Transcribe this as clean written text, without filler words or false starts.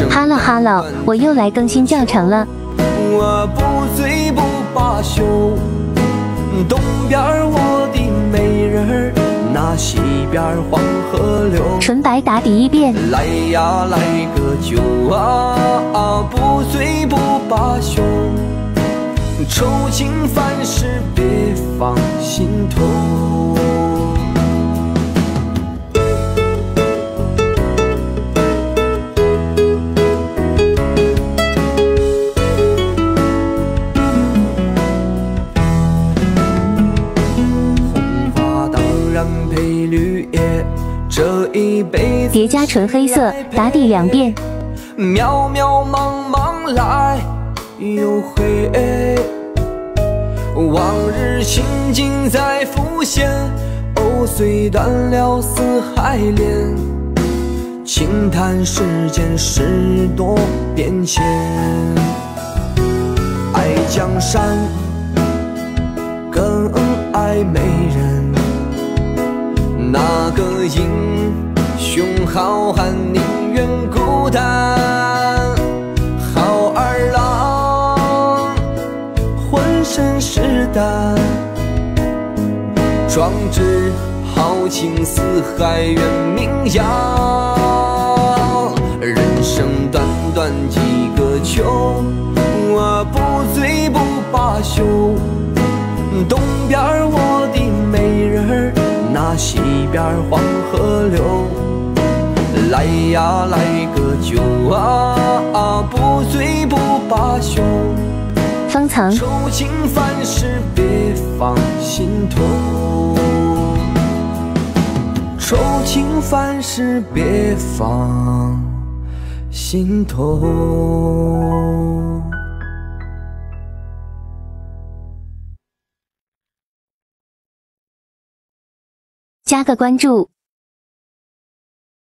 Hello Hello， 我又来更新教程了。 我不醉不罢休，东边我的美人儿，那西边黄河流。 纯白打底一遍。 来呀来个酒啊，不醉不罢休，愁情烦事别放心头。配绿叶，这一辈子叠加纯黑色，打底2遍。 渺渺茫茫来又回，往日情景再浮现，藕虽断了丝还连，轻叹世间事多变迁。爱江山更爱美人，那个英雄好汉宁愿孤单，好儿郎浑身是胆，壮志豪情四海远名扬。人生短短几个秋，我不醉不罢休，东边我的美人儿，那西边黄河流。来呀来个酒啊，不醉不罢休， 方藏愁情烦事别放心头，愁情烦事别放心头。 加个关注。